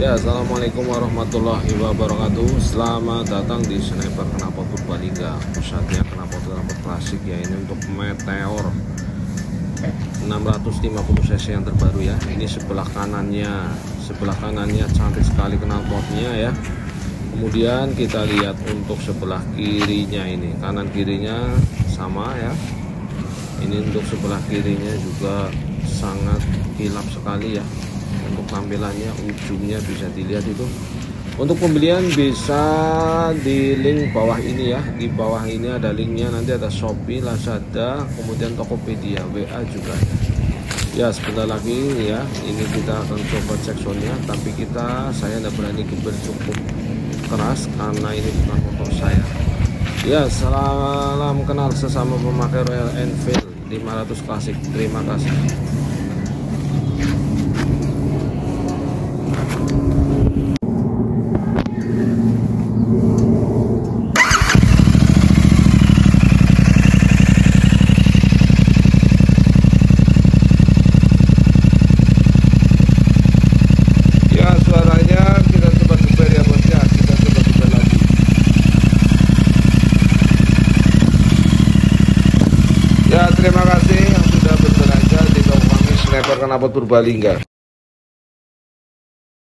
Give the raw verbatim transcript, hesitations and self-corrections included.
Ya, assalamualaikum warahmatullahi wabarakatuh. Selamat datang di Sniper Knalpot Purbalingga. Pusatnya knalpot-knalpot klasik ya. Ini untuk Meteor enam ratus lima puluh cc yang terbaru ya. Ini sebelah kanannya, sebelah kanannya cantik sekali knalpotnya ya. Kemudian kita lihat untuk sebelah kirinya ini, kanan kirinya sama ya. Ini untuk sebelah kirinya juga sangat kilap sekali ya. Untuk tampilannya, ujungnya bisa dilihat itu. Untuk pembelian bisa di link bawah ini ya. Di bawah ini ada linknya, nanti ada Shopee, Lazada, kemudian Tokopedia, W A juga ada. Ya, sebentar lagi ya, ini kita akan coba cek soundnya. Tapi kita, saya tidak berani bercukup keras karena ini bukan motor saya. Ya, salam kenal sesama pemakai Royal Enfield lima ratus Classic. Terima kasih. Ya, terima kasih yang sudah berbelanja di toko kami Sniper Knalpot Purbalingga.